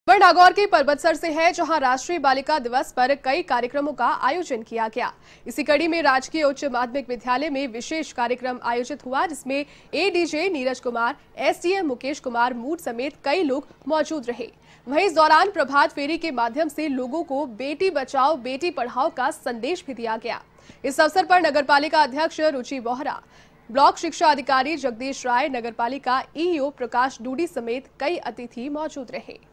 खबर नागौर के परबतसर से है, जहां राष्ट्रीय बालिका दिवस पर कई कार्यक्रमों का आयोजन किया गया। इसी कड़ी में राजकीय उच्च माध्यमिक विद्यालय में विशेष कार्यक्रम आयोजित हुआ, जिसमें एडीजे नीरज कुमार, एसडीएम मुकेश कुमार मूड समेत कई लोग मौजूद रहे। वहीं इस दौरान प्रभात फेरी के माध्यम से लोगों को बेटी बचाओ बेटी पढ़ाओ का संदेश भी दिया गया। इस अवसर पर नगरपालिका अध्यक्ष रुचि बोहरा, ब्लॉक शिक्षा अधिकारी जगदीश राय, नगरपालिका ईओ प्रकाश डूडी समेत कई अतिथि मौजूद रहे।